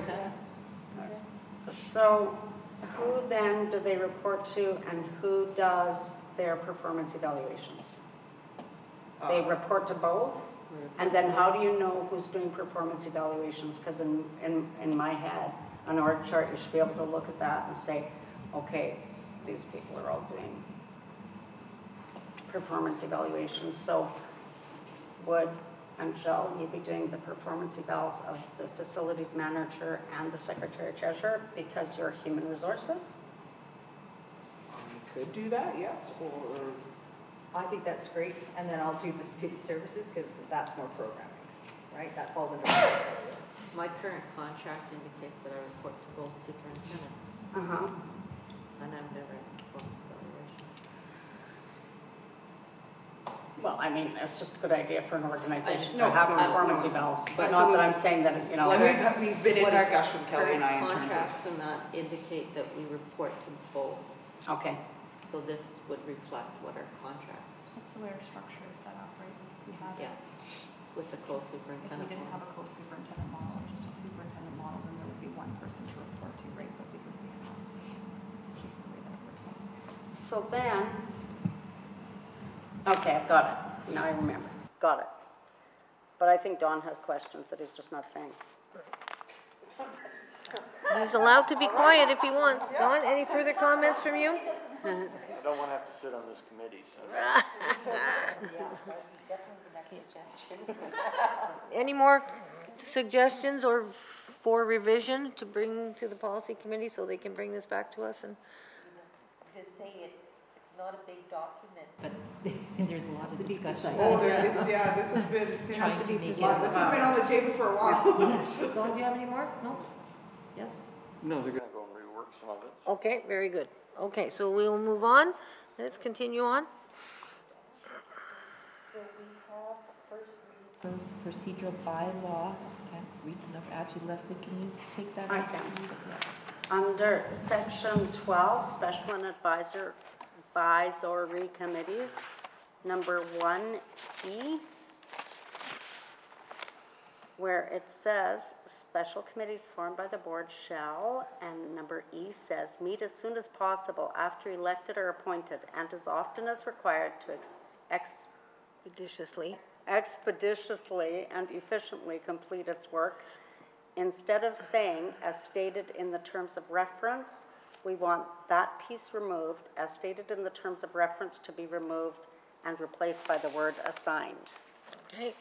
So who then do they report to and who does their performance evaluations? They Uh, report to both? And then how do you know who's doing performance evaluations? Because in, in, in my head, an org chart, you should be able to look at that and say, okay, these people are all doing performance evaluations. So would, Angel, you be doing the performance evals of the facilities manager and the secretary treasurer because you're human resources? You could do that, yes, or I think that's great, and then I'll do the student services, because that's more programming, right? That falls under. My current contract indicates that I report to both superintendents, Uh-huh. and I've never had performance evaluation. Well, I mean, it's just a good idea for an organization No, to have no, no, performance no. evals. But Not so that I'm those- saying that, you know. Well, we've, we've been in What our discussion, Kelly and I, in current terms of. contracts and that indicate that we report to both, Okay. so this would reflect what our contracts, That's the way our structure is set up, right? We have, yeah, with the if we co-superintendent. didn't have a co-superintendent model, or just a superintendent model, then there would be one person to report to, right? But because we have, just the way that it works out. So then, okay, I've got it. Now I remember. Got it. But I think Don has questions that he's just not saying. He's allowed to be quiet if he wants. Don, any further comments from you? I don't want to have to sit on this committee, so. Any more suggestions or for revision to bring to the policy committee so they can bring this back to us? And To say it, it's not a big document, but there's a lot of discussion. Oh, there, it's, yeah, this has been, Trying to make it. lots- this has been on the table for a while. Don, do you have any more? No? Yes? No, they're going to go and rework some of it. Okay, very good. Okay, so we'll move on. Let's continue on. So we have first reading for procedural bylaw. Can't read enough. Actually, Leslie, can you take that? I up? can. Yeah. Under section twelve, special and advisor, advisory committees, number one E, where it says, special committees formed by the board shall, and number E says, meet as soon as possible after elected or appointed, and as often as required to ex, ex Judiciously. expeditiously and efficiently complete its work. Instead of saying, as stated in the terms of reference, we want that piece removed, as stated in the terms of reference to be removed and replaced by the word assigned. Okay.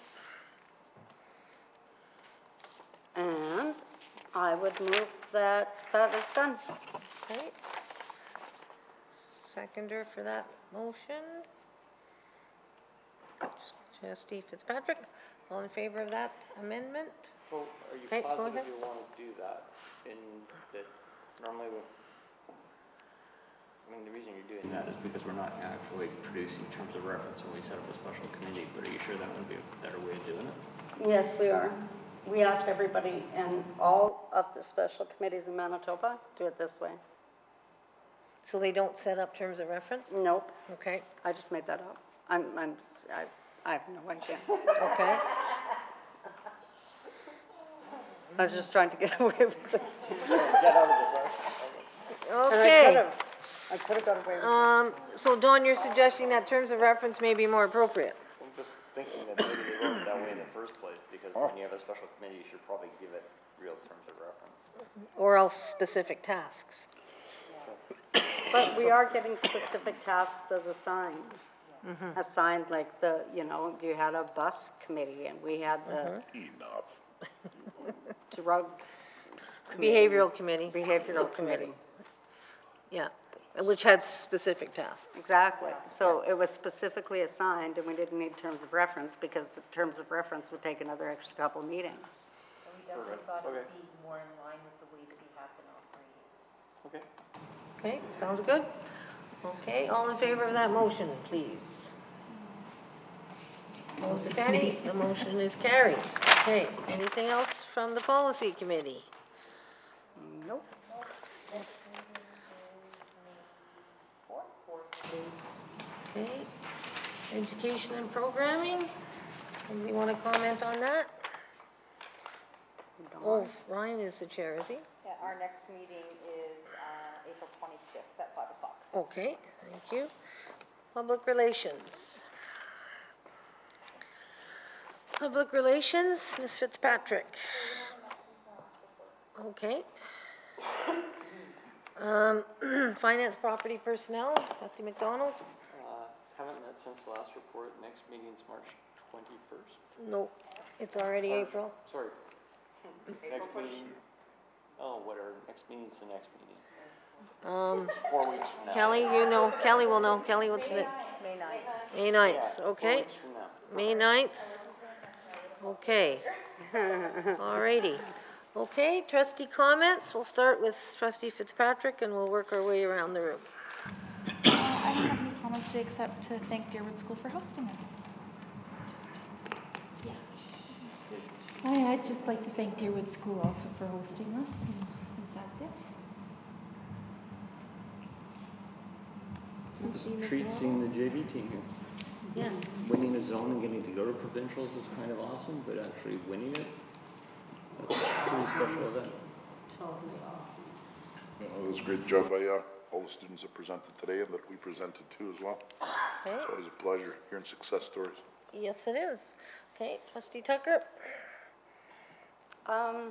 And I would move that that is done. Okay. Seconder for that motion. Trustee Fitzpatrick, all in favor of that amendment? So are you Okay, go positive ahead. you want to do that in that normally we, I mean, the reason you're doing that is because we're not actually producing terms of reference when we set up a special committee, but are you sure that would be a better way of doing it? Yes, we are. We asked everybody in all of the special committees in Manitoba do it this way. So they don't set up terms of reference? Nope. Okay. I just made that up. I'm, I'm, I, I have no idea. Okay. I was just trying to get away with it. Okay. I could have got away with it. Um, so Dawn, you're suggesting that terms of reference may be more appropriate? I'm just thinking that maybe they wrote it that way in the first place, because when you have a special committee, you should probably give it real terms of reference. Or else specific tasks? But we are getting specific tasks as assigned. Mhm. Assigned, like the, you know, you had a bus committee and we had the Enough. drug Behavioral committee. Behavioral committee. Yeah, which had specific tasks. Exactly. So it was specifically assigned, and we didn't need terms of reference because the terms of reference would take another extra couple meetings. So we definitely thought it would be more in line with the way that we have been operating. Okay, Okay. sounds good. Okay, all in favor of that motion, please? Opposed, if any? The motion is carried. Okay, anything else from the policy committee? Nope. Okay, education and programming, somebody want to comment on that? Oh, Ryan is the chair, is he? Yeah, our next meeting is uh, April twenty-fifth at five o'clock. Okay, thank you. Public relations. Public relations, Miz Fitzpatrick. Okay. Um, finance, property, personnel, Trustee McDonald? Uh, haven't met since the last report. Next meeting's March twenty-first. Nope, it's already Or- April. Sorry. Next meeting, oh, whatever, next meeting's the next meeting. Um, Four weeks from now. Kelly, you know, Kelly will know. Kelly, what's the? May ninth. May ninth, Yeah, four okay. weeks from now. May ninth. Okay. Alrighty. Okay, trustee comments. We'll start with trustee Fitzpatrick and we'll work our way around the room. Uh, I don't have any comments today except to thank Deerwood School for hosting us. I, I'd just like to thank Deerwood School also for hosting us, and I think that's it. It's a treat seeing the J V team here. Yes. Winning a zone and getting to go to provincials is kind of awesome, but actually winning it, that's a pretty special event. Totally awesome. Well, it was a great job by uh, all the students that presented today and that we presented to as well. Okay. It's always a pleasure hearing success stories. Yes, it is. Okay, trustee Tucker? Um,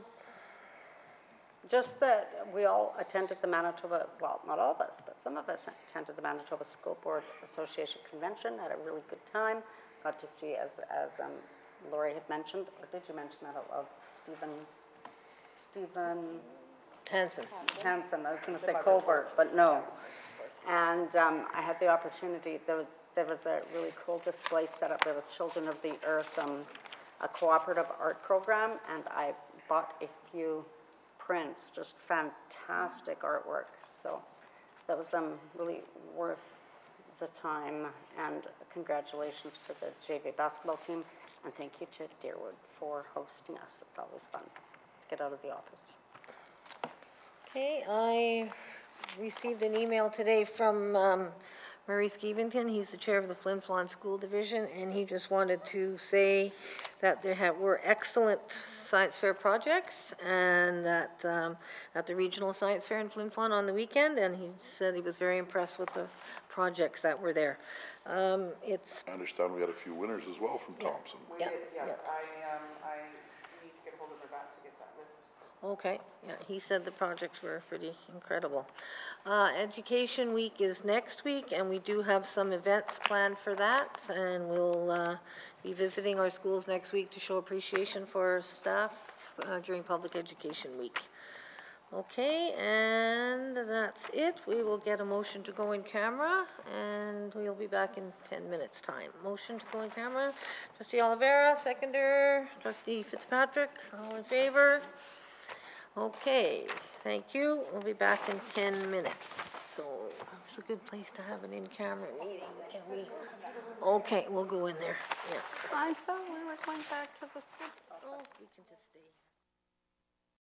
just that we all attended the Manitoba, well, not all of us, but some of us attended the Manitoba School Board Association Convention, had a really good time. Got to see, as, as um, Lori had mentioned, or did you mention that, of Stephen, Stephen? Hanson. Hanson, I was going to say Colbert, but no. And um, I had the opportunity, there was, there was a really cool display set up there with Children of the Earth, um, a cooperative art program, and I bought a few prints, just fantastic artwork. So that was um, really worth the time, and congratulations to the J V basketball team, and thank you to Deerwood for hosting us. It's always fun to get out of the office. Okay, I received an email today from um, Murray Skevington. He's the chair of the Flin Flon School Division, and he just wanted to say that there have, were excellent science fair projects, and that um, at the regional science fair in Flin Flon on the weekend, and he said he was very impressed with the projects that were there. Um, it's. I understand we had a few winners as well from Thompson. We Yeah, did, yes. yeah. I, um, I need to get hold of her back to get that list. Okay, yeah, he said the projects were pretty incredible. Uh, Education Week is next week, and we do have some events planned for that, and we'll uh, be visiting our schools next week to show appreciation for our staff uh, during Public Education Week. Okay, and that's it. We will get a motion to go in camera, and we'll be back in ten minutes' time. Motion to go in camera. Trustee Oliveira, seconder. Trustee Fitzpatrick, all in favor? Okay, thank you. We'll be back in ten minutes. So it's a good place to have an in-camera meeting, can we? Okay, we'll go in there, yeah. I thought we were going back to the school. Oh, we can just stay.